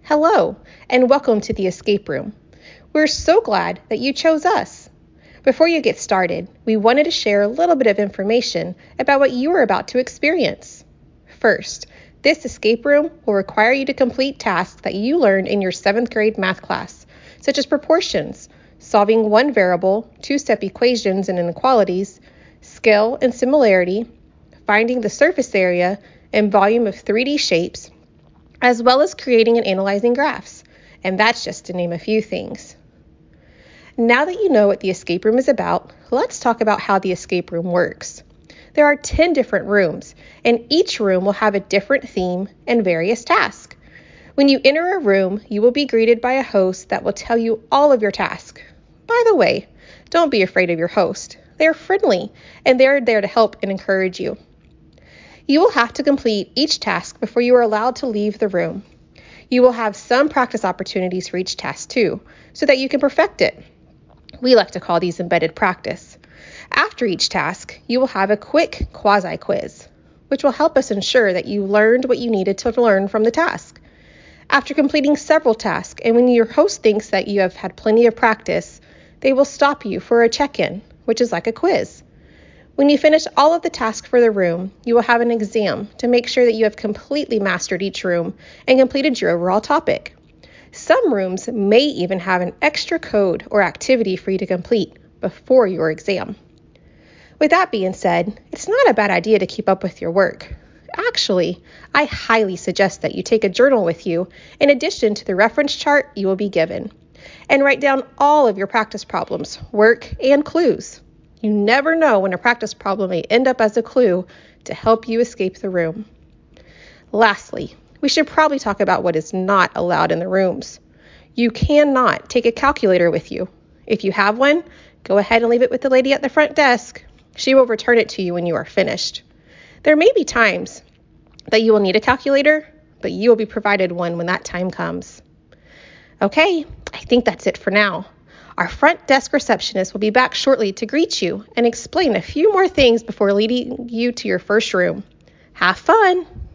Hello, and welcome to the Escape Room. We're so glad that you chose us. Before you get started, we wanted to share a little bit of information about what you are about to experience. First, this escape room will require you to complete tasks that you learned in your 7th grade math class, such as proportions, solving one variable, two-step equations and inequalities, scale and similarity, finding the surface area and volume of 3D shapes, as well as creating and analyzing graphs. And that's just to name a few things. Now that you know what the escape room is about, let's talk about how the escape room works. There are 10 different rooms, and each room will have a different theme and various tasks. When you enter a room, you will be greeted by a host that will tell you all of your tasks. By the way, don't be afraid of your host. They're friendly, and they're there to help and encourage you. You will have to complete each task before you are allowed to leave the room. You will have some practice opportunities for each task too, so that you can perfect it. We like to call these embedded practice. After each task, you will have a quick quasi-quiz, which will help us ensure that you learned what you needed to learn from the task. After completing several tasks, and when your host thinks that you have had plenty of practice, they will stop you for a check-in, which is like a quiz. When you finish all of the tasks for the room, you will have an exam to make sure that you have completely mastered each room and completed your overall topic. Some rooms may even have an extra code or activity for you to complete before your exam. With that being said, it's not a bad idea to keep up with your work. Actually, I highly suggest that you take a journal with you in addition to the reference chart you will be given, and write down all of your practice problems, work, and clues. You never know when a practice problem may end up as a clue to help you escape the room. Lastly, we should probably talk about what is not allowed in the rooms. You cannot take a calculator with you. If you have one, go ahead and leave it with the lady at the front desk. She will return it to you when you are finished. There may be times that you will need a calculator, but you will be provided one when that time comes. Okay, I think that's it for now. Our front desk receptionist will be back shortly to greet you and explain a few more things before leading you to your first room. Have fun!